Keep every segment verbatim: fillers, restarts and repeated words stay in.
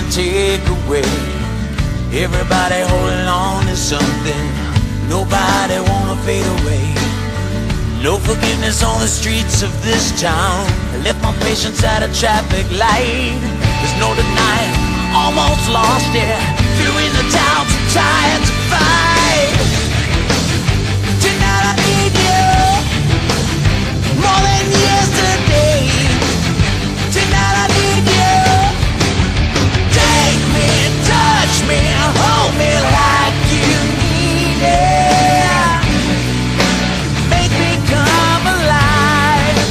take away. Everybody holding on to something, nobody wanna fade away. No forgiveness on the streets of this town. I left my patience at a traffic light. There's no denying, almost lost it. Threw in the towel, too tired to fight. Tonight I need you more than yesterday. Tonight I need you. Take me, touch me, hold me like you need it. Make me come alive.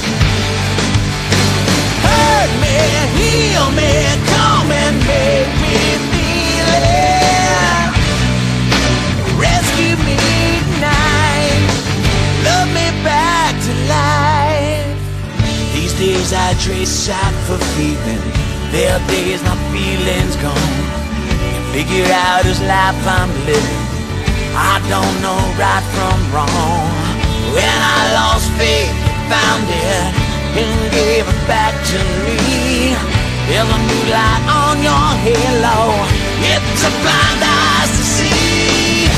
Hurt me, heal me, come and make me feel it. Rescue me tonight, love me back to life. These days I trace out for feeling. There are days my feelings gone. Can't figure out whose life I'm living. I don't know right from wrong. When I lost faith, found it and gave it back to me. There's a new light on your halo. It's a blind eyes to see.